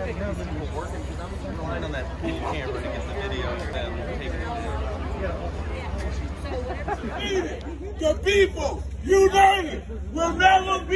people working because I'm relying on that pool camera to get the video of them taking it. The people united will never be